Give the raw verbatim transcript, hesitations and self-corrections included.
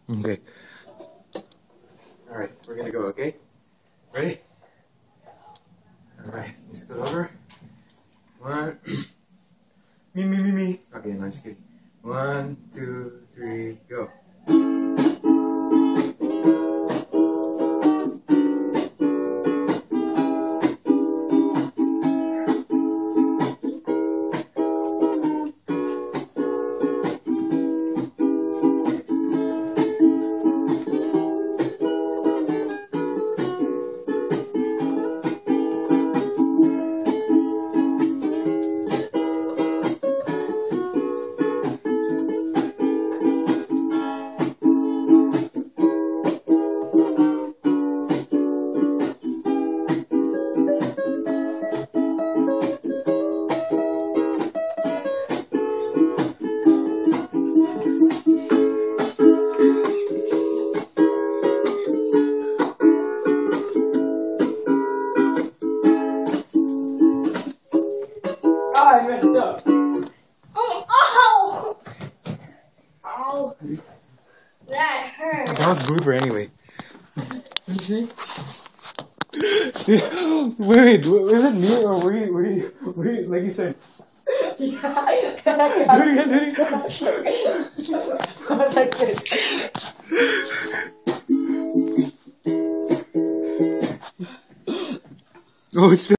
Okay. Alright, we're gonna go, okay? Ready? Alright, let's go over. One. Me, me, me, me. Okay, no, just kidding. One, two, three, go. Ah, I messed up. Oh, ow! Ow. That hurt. That was blooper anyway. Let me see. Wait, wait, was it me or were you, were you, were you like you said? Yeah. Do it again, do it again. Like this. Oh, it's still